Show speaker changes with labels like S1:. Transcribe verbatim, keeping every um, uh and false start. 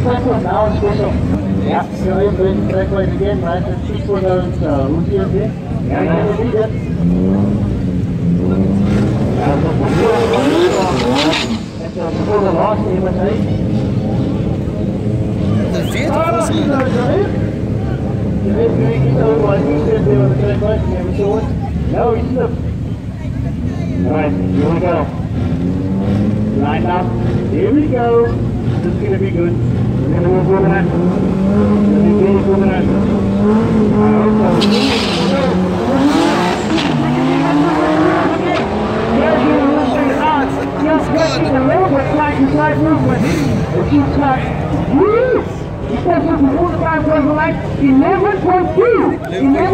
S1: first one now, special. Ja, zo even een track way again, right? That's six for those, uh, hoe zie je het weer? Ja, ja, je ziet het. Ja, dat is voor de laatste, je moet zeggen.
S2: De veertig procent.
S1: Je weet nu niet over wat je zit weer op de track way, je hebt zo wat. No, you stop. Alright, here we go. Line up. Here we go. This is gonna be good. We're gonna move over that. We're gonna be good over that. I hope so. Just getting a little bit slight and slight movement. If you touch, yes! He says this is all the time goes like eleven point two.